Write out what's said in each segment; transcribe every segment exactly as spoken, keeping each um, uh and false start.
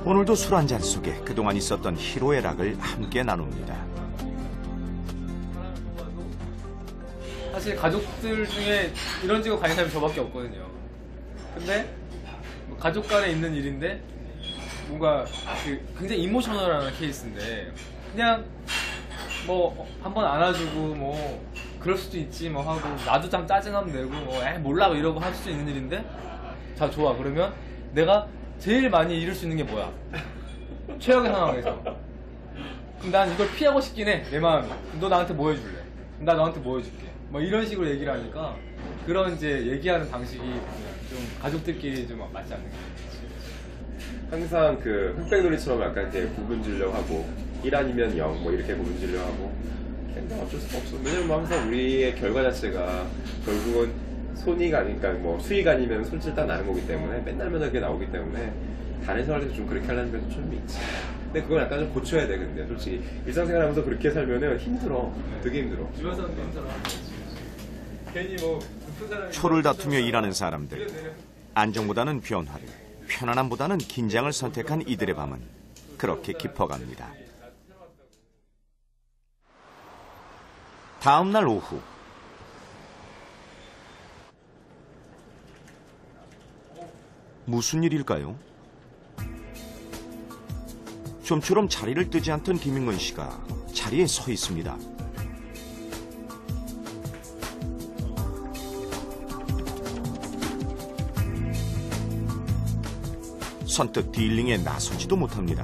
오늘도 술 한잔 속에 그동안 있었던 희로애락을 함께 나눕니다. 사실 가족들 중에 이런 직업 가진 사람이 저밖에 없거든요. 근데 뭐 가족 간에 있는 일인데 뭔가 그 굉장히 이모셔널한 케이스인데 그냥 뭐 한번 안아주고 뭐 그럴 수도 있지 뭐 하고 나도 참 짜증나면 내고 뭐 에 몰라 뭐 이러고 할 수 있는 일인데 자 좋아 그러면 내가 제일 많이 잃을 수 있는 게 뭐야? 최악의 상황에서 그럼 난 이걸 피하고 싶긴 해 내 마음이. 너 나한테 뭐 해줄래? 나 너한테 뭐 해줄게? 뭐 이런 식으로 얘기를 하니까 그런 이제 얘기하는 방식이 좀 가족들끼리 좀 맞지 않는 게 항상 그 흑백놀이처럼 약간 이렇게 구분지으려고 하고 일 아니면 영 뭐 이렇게 구분지으려고 하고 근데 어쩔 수가 없어. 왜냐면 항상 우리의 결과 자체가 결국은 손이가 아니니까 뭐 수익 아니면 손질 딱 나는 거기 때문에 맨날 맨날 그게 나오기 때문에 다른 생활에서 좀 그렇게 하려는 면도 좀 있지. 근데 그건 약간 좀 고쳐야 돼. 근데 솔직히 일상생활 하면서 그렇게 살면은 힘들어. 되게 힘들어. 주변 사람도 힘들어. 괜히 뭐 초를 다투며 일하는 사람들. 안정보다는 변화를, 편안함보다는 긴장을 선택한 이들의 밤은 그렇게 깊어갑니다. 다음 날 오후. 무슨 일일까요? 좀처럼 자리를 뜨지 않던 김인근 씨가 자리에 서 있습니다. 선뜻 딜링에 나서지도 못합니다.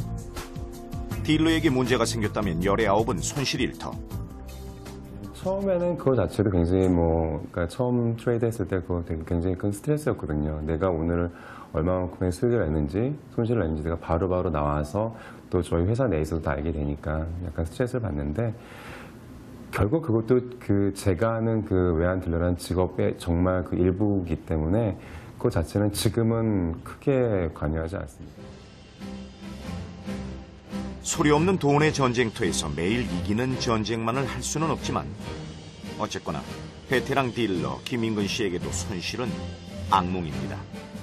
딜러에게 문제가 생겼다면 열의 아홉은 손실 일터. 처음에는 그거 자체도 굉장히 뭐, 그러니까 처음 트레이드 했을 때 그거 되게 굉장히 큰 스트레스였거든요. 내가 오늘 얼마만큼의 수익을 냈는지, 손실을 냈는지 내가 바로바로 나와서 또 저희 회사 내에서도 다 알게 되니까 약간 스트레스를 받는데 결국 그것도 그 제가 하는 그 외환 딜러라는 직업의 정말 그 일부이기 때문에 그 자체는 지금은 크게 관여하지 않습니다. 소리 없는 돈의 전쟁터에서 매일 이기는 전쟁만을 할 수는 없지만 어쨌거나 베테랑 딜러 김인근 씨에게도 손실은 악몽입니다.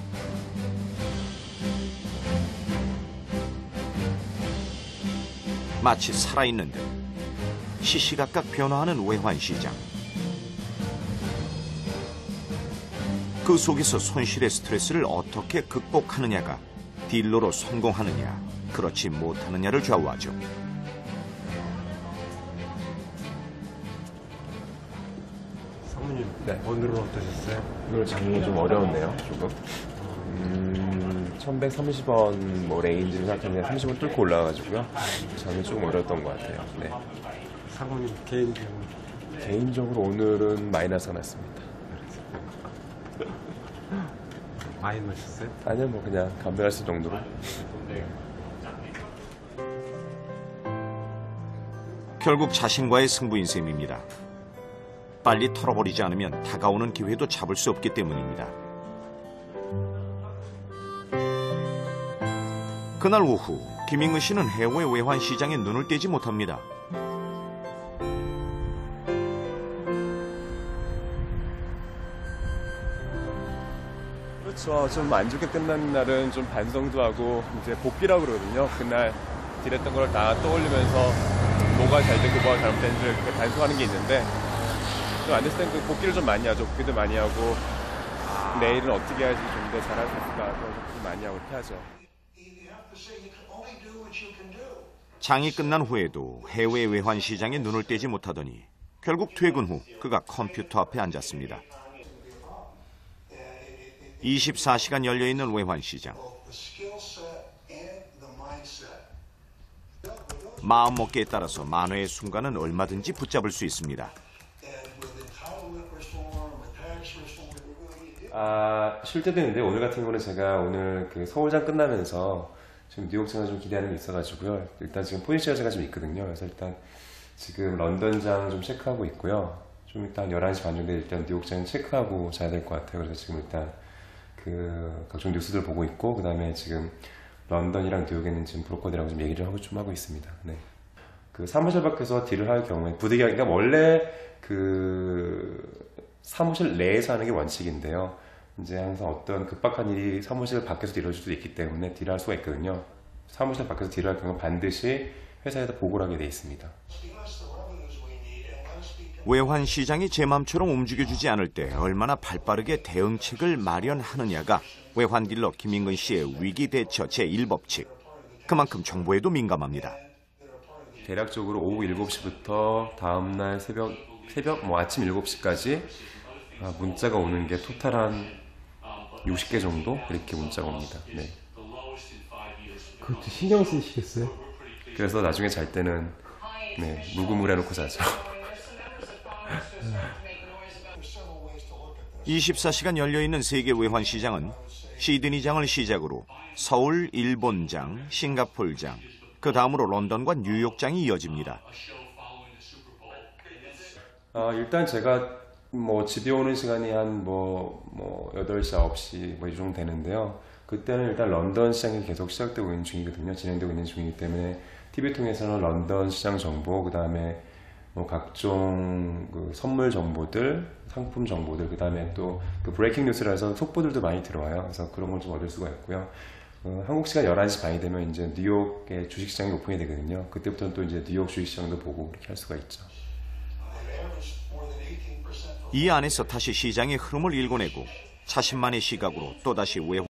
마치 살아있는 듯 시시각각 변화하는 외환시장. 그 속에서 손실의 스트레스를 어떻게 극복하느냐가 딜러로 성공하느냐, 그렇지 못하느냐를 좌우하죠. 사모님, 네. 오늘은 어떠셨어요? 오늘 장르 좀 어려웠네요, 조금. 음, 천백삼십 원 뭐 레인지를 생각했는데 삼십 원 뚫고 올라가가지고요. 장르 조금 어려웠던 것 같아요. 네. 사모님 개인적으로? 개인적으로 오늘은 마이너스가 났습니다. 많이 마셨어요? 아니요, 뭐 그냥 감별할 수 정도로. 결국 자신과의 승부인 셈입니다. 빨리 털어버리지 않으면 다가오는 기회도 잡을 수 없기 때문입니다. 그날 오후 김인근 씨는 해외 외환시장에 눈을 떼지 못합니다. 그렇죠. 좀 안 좋게 끝난 날은 좀 반성도 하고 이제 복귀라고 그러거든요. 그날 딜했던 걸 다 떠올리면서 뭐가 잘 됐고 뭐가 잘못됐는지 반성하는 게 있는데 좀 안 됐을 땐 그 복귀를 좀 많이 하죠. 복귀도 많이 하고 내일은 어떻게 해야지 좀 더 잘할 수 있을까 좀 많이 하고 이렇게 하죠. 장이 끝난 후에도 해외 외환시장에 눈을 떼지 못하더니 결국 퇴근 후 그가 컴퓨터 앞에 앉았습니다. 이십사 시간 열려있는 외환시장. 마음먹기에 따라서 만회의 순간은 얼마든지 붙잡을 수 있습니다. 아, 쉴 때도 있는데 오늘 같은 경우는 제가 오늘 그 서울장 끝나면서 지금 뉴욕장을 좀 기대하는 게 있어가지고요. 일단 지금 포지션 제가 좀 있거든요. 그래서 일단 지금 런던장 좀 체크하고 있고요. 좀 일단 열한 시 반 정도에 일단 뉴욕장 체크하고 자야 될 것 같아요. 그래서 지금 일단 그 각종 뉴스들 보고 있고, 그 다음에 지금 런던이랑 뉴욕에 있는 지금 브로커들하고 좀 얘기를 하고 좀 하고 있습니다. 네. 그 사무실 밖에서 딜을 할 경우에 부득이하게, 그러니까 원래 그 사무실 내에서 하는 게 원칙인데요. 이제 항상 어떤 급박한 일이 사무실 밖에서 이루어질 수도 있기 때문에 딜할 수가 있거든요. 사무실 밖에서 딜할 경우 반드시 회사에다 보고를 하게 돼 있습니다. 외환 시장이 제 맘처럼 움직여주지 않을 때 얼마나 발빠르게 대응책을 마련하느냐가 외환 딜러 김인근 씨의 위기 대처 제일 법칙. 그만큼 정보에도 민감합니다. 대략적으로 오후 일곱 시부터 다음날 새벽, 새벽 뭐 아침 일곱 시까지 문자가 오는 게 토탈 한 육십 개 정도 이렇게 문자가 옵니다. 네. 그것도 신경 쓰시겠어요? 그래서 나중에 잘 때는 네, 묵음을 해놓고 자죠. 이십사 시간 열려있는 세계 외환 시장은 시드니장을 시작으로 서울, 일본장, 싱가폴장, 그 다음으로 런던과 뉴욕장이 이어집니다. 아, 일단 제가 뭐 집에 오는 시간이 한 뭐 뭐 여덟 시, 아홉 시 뭐 이 정도 되는데요. 그때는 일단 런던 시장이 계속 시작되고 있는 중이거든요. 진행되고 있는 중이기 때문에 티비 통해서는 런던 시장 정보, 그 다음에 뭐 각종 그 선물 정보들, 상품 정보들, 그 다음에 또 그 브레이킹 뉴스라서 속보들도 많이 들어와요. 그래서 그런 걸 좀 얻을 수가 있고요. 어, 한국 시간 열한 시 반이 되면 이제 뉴욕의 주식시장이 오픈이 되거든요. 그때부터는 또 이제 뉴욕 주식시장도 보고 그렇게 할 수가 있죠. 이 안에서 다시 시장의 흐름을 읽어내고 자신만의 시각으로 또다시 외환